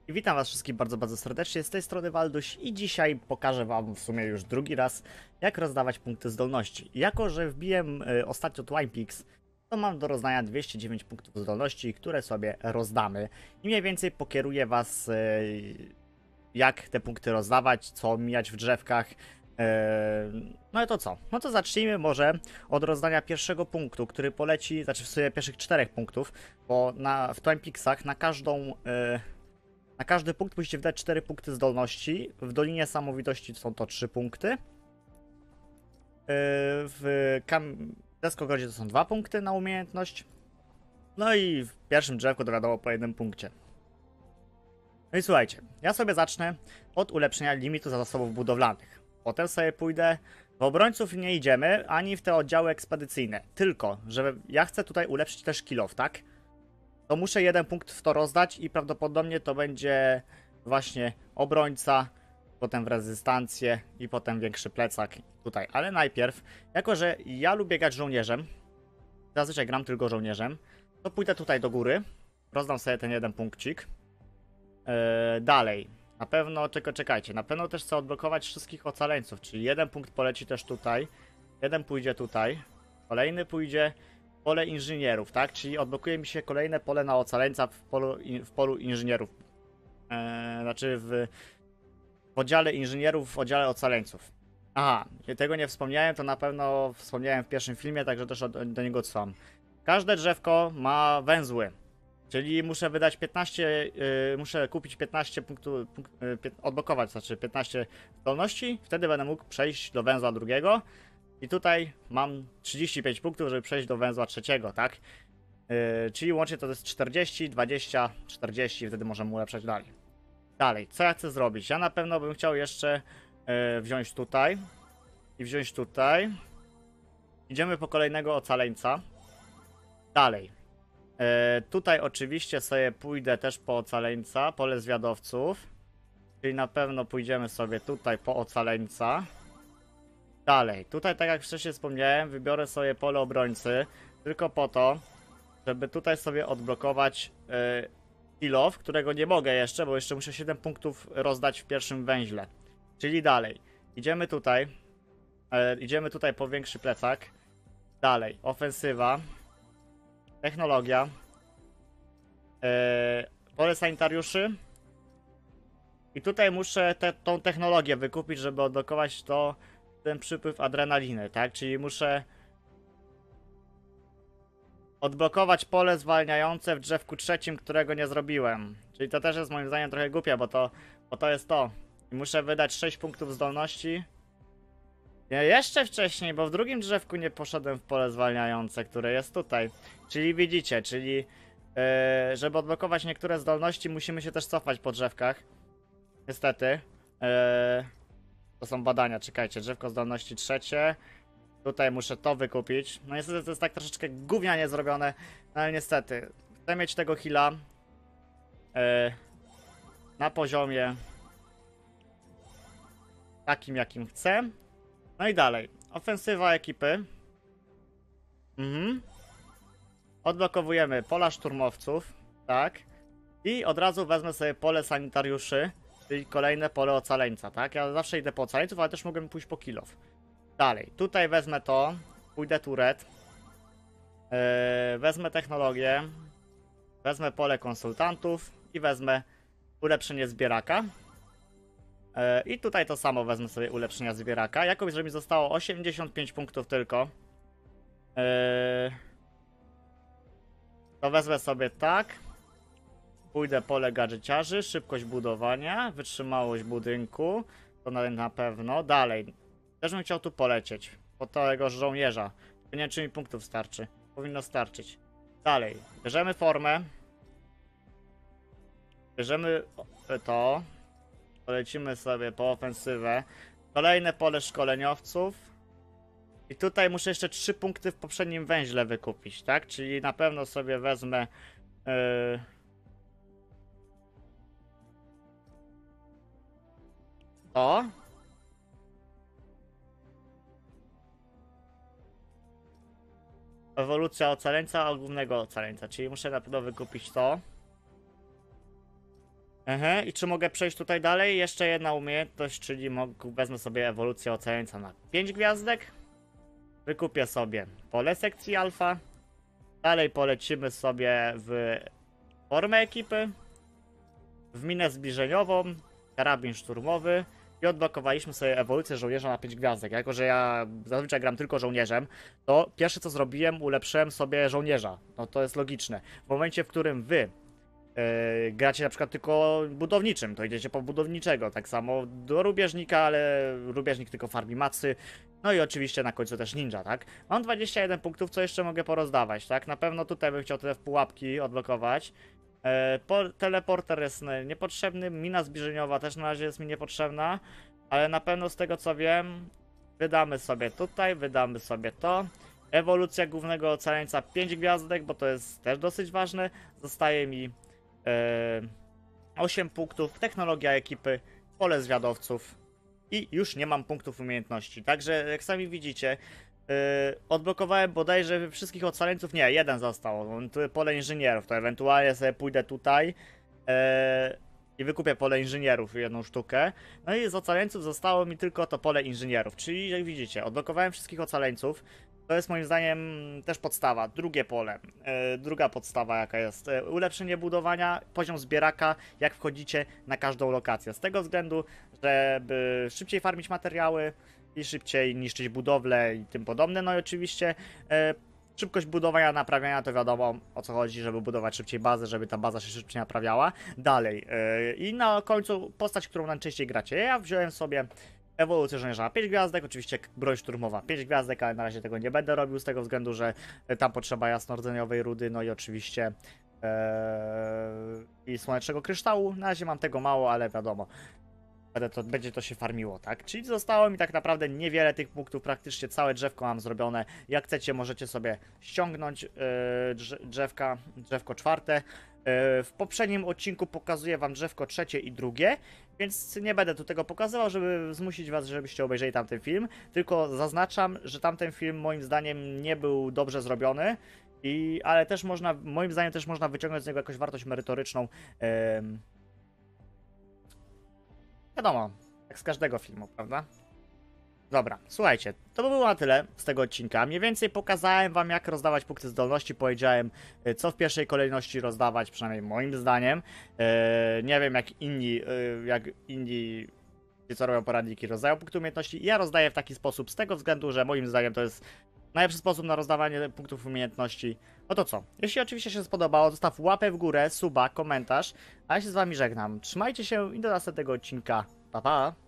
I witam was wszystkich bardzo serdecznie, z tej strony Walduś i dzisiaj pokażę wam w sumie już drugi raz, jak rozdawać punkty zdolności. Jako że wbiłem ostatnio Twine Peaks, to mam do rozdania 209 punktów zdolności, które sobie rozdamy. I mniej więcej pokieruję was, jak te punkty rozdawać, co mijać w drzewkach. No i to co? No to zacznijmy może od rozdania pierwszego punktu, który poleci, znaczy w sumie pierwszych 4 punktów, bo w Twine Peaksach na każdy punkt musicie wydać 4 punkty zdolności. W Dolinie Samowitości są to 3 punkty. W Deskogrodzie to są 2 punkty na umiejętność. No i w pierwszym drzewku to wiadomo po 1 punkcie. No i słuchajcie, ja sobie zacznę od ulepszenia limitu zasobów budowlanych. Potem sobie pójdę, w obrońców nie idziemy, ani w te oddziały ekspedycyjne. Tylko, że ja chcę tutaj ulepszyć też kill off, tak? To muszę 1 punkt w to rozdać i prawdopodobnie to będzie właśnie obrońca, potem w rezystancję i potem większy plecak tutaj. Ale najpierw, jako że ja lubię grać żołnierzem, zazwyczaj gram tylko żołnierzem, to pójdę tutaj do góry, rozdam sobie ten 1 punkcik. Dalej, na pewno, tylko czekajcie, na pewno też chcę odblokować wszystkich ocaleńców, czyli 1 punkt poleci też tutaj, 1 pójdzie tutaj, kolejny pójdzie pole inżynierów, tak? Czyli odblokuje mi się kolejne pole na ocaleńca w polu inżynierów. Znaczy w oddziale inżynierów, w oddziale ocaleńców. Aha, tego nie wspomniałem, to na pewno wspomniałem w pierwszym filmie, także też do niego odsłam. Każde drzewko ma węzły, czyli muszę wydać 15, muszę kupić 15 punktów, odblokować, znaczy 15 zdolności, wtedy będę mógł przejść do węzła drugiego. I tutaj mam 35 punktów, żeby przejść do węzła trzeciego, tak? Czyli łącznie to jest 40, 20, 40, wtedy możemy ulepszać dalej. Dalej, co ja chcę zrobić? Ja na pewno bym chciał jeszcze wziąć tutaj i wziąć tutaj. Idziemy po kolejnego ocaleńca. Dalej. Tutaj oczywiście sobie pójdę też po ocaleńca, pole zwiadowców. Czyli na pewno pójdziemy sobie tutaj po ocaleńca. Dalej, tutaj tak jak wcześniej wspomniałem, wybiorę sobie pole obrońcy tylko po to, żeby tutaj sobie odblokować kill off, którego nie mogę jeszcze, bo jeszcze muszę 7 punktów rozdać w pierwszym węźle. Czyli dalej, idziemy tutaj po większy plecak. Dalej, ofensywa, technologia, pole sanitariuszy. I tutaj muszę tą technologię wykupić, żeby odblokować ten przypływ adrenaliny, tak? Czyli muszę odblokować pole zwalniające w drzewku trzecim, którego nie zrobiłem. Czyli to też jest moim zdaniem trochę głupie, bo to jest to. I muszę wydać 6 punktów zdolności. Nie, jeszcze wcześniej, bo w drugim drzewku nie poszedłem w pole zwalniające, które jest tutaj. Czyli widzicie, żeby odblokować niektóre zdolności, musimy się też cofać po drzewkach. Niestety. To są badania, czekajcie, drzewko zdolności trzecie. Tutaj muszę to wykupić. No niestety to jest tak troszeczkę gównianie zrobione, no ale niestety. Chcę mieć tego heala na poziomie takim jakim chcę. No i dalej. Ofensywa ekipy. Odblokowujemy pola szturmowców. Tak. I od razu wezmę sobie pole sanitariuszy, czyli kolejne pole ocaleńca, tak? Ja zawsze idę po ocaleńców, ale też mogę pójść po kill off. Dalej, tutaj wezmę to, pójdę turet, wezmę technologię, wezmę pole konsultantów i wezmę ulepszenie zbieraka. I tutaj to samo wezmę sobie ulepszenia zbieraka, jakoś, że mi zostało 85 punktów tylko. To wezmę sobie tak. Pójdę pole gadżeciarzy, szybkość budowania, wytrzymałość budynku, to na pewno. Dalej, też bym chciał tu polecieć, po tego żołnierza. Nie wiem, czy mi punktów starczy. Powinno starczyć. Dalej, bierzemy formę. Bierzemy to. Polecimy sobie po ofensywę. Kolejne pole szkoleniowców. I tutaj muszę jeszcze 3 punkty w poprzednim węźle wykupić, tak? Czyli na pewno sobie wezmę... to. Ewolucja ocaleńca, a głównego ocaleńca, czyli muszę na pewno wykupić to. Aha, i czy mogę przejść tutaj dalej? Jeszcze jedna umiejętność, czyli wezmę sobie ewolucję ocaleńca na 5 gwiazdek. Wykupię sobie pole sekcji alfa. Dalej polecimy sobie w formę ekipy, w minę zbliżeniową, karabin szturmowy i odblokowaliśmy sobie ewolucję żołnierza na 5 gwiazdek. Jako że ja zazwyczaj gram tylko żołnierzem, to pierwsze co zrobiłem, ulepszyłem sobie żołnierza. No to jest logiczne. W momencie, w którym wy gracie na przykład tylko budowniczym, to idziecie po budowniczego, tak samo do rubieżnika, ale rubieżnik tylko farmi macy, no i oczywiście na końcu też ninja, tak? Mam 21 punktów, co jeszcze mogę porozdawać, tak? Na pewno tutaj bym chciał te pułapki odblokować. Teleporter jest niepotrzebny, mina zbliżeniowa też na razie jest mi niepotrzebna, ale na pewno z tego co wiem, wydamy sobie tutaj, wydamy sobie to. Ewolucja głównego ocaleńca 5 gwiazdek, bo to jest też dosyć ważne. Zostaje mi 8 punktów, technologia ekipy, pole zwiadowców i już nie mam punktów umiejętności. Także jak sami widzicie, odblokowałem bodajże wszystkich ocaleńców, nie, jeden został, pole inżynierów, to ewentualnie sobie pójdę tutaj i wykupię pole inżynierów, jedną sztukę. No i z ocaleńców zostało mi tylko to pole inżynierów, czyli jak widzicie, odblokowałem wszystkich ocaleńców. To jest moim zdaniem też podstawa. Drugie pole, druga podstawa jaka jest, ulepszenie budowania, poziom zbieraka, jak wchodzicie na każdą lokację. Z tego względu, żeby szybciej farmić materiały i szybciej niszczyć budowle i tym podobne. No i oczywiście szybkość budowania, naprawiania, to wiadomo o co chodzi, żeby budować szybciej bazę, żeby ta baza się szybciej naprawiała. Dalej, i na końcu postać, którą najczęściej gracie. Ja wziąłem sobie ewolucję żołnierza na 5 gwiazdek, oczywiście broń szturmowa 5 gwiazdek, ale na razie tego nie będę robił z tego względu, że tam potrzeba jasnordzeniowej rudy, no i oczywiście i słonecznego kryształu. Na razie mam tego mało, ale wiadomo, będzie to się farmiło, tak? Czyli zostało mi tak naprawdę niewiele tych punktów, praktycznie całe drzewko mam zrobione. Jak chcecie, możecie sobie ściągnąć drzewko czwarte. W poprzednim odcinku pokazuję wam drzewko trzecie i drugie, więc nie będę tu tego pokazywał, żeby zmusić was, żebyście obejrzeli tamten film, tylko zaznaczam, że tamten film moim zdaniem nie był dobrze zrobiony, ale też można, moim zdaniem też można wyciągnąć z niego jakąś wartość merytoryczną. Wiadomo, jak z każdego filmu, prawda? Dobra, słuchajcie, to by było na tyle z tego odcinka. Mniej więcej pokazałem wam, jak rozdawać punkty zdolności, powiedziałem, co w pierwszej kolejności rozdawać, przynajmniej moim zdaniem. Nie wiem, jak inni, co robią poradniki, rozdają punkty umiejętności. Ja rozdaję w taki sposób z tego względu, że moim zdaniem to jest najlepszy sposób na rozdawanie punktów umiejętności. No to co? Jeśli oczywiście się spodobało, zostaw łapę w górę, suba, komentarz, a ja się z wami żegnam. Trzymajcie się i do następnego odcinka. Pa, pa!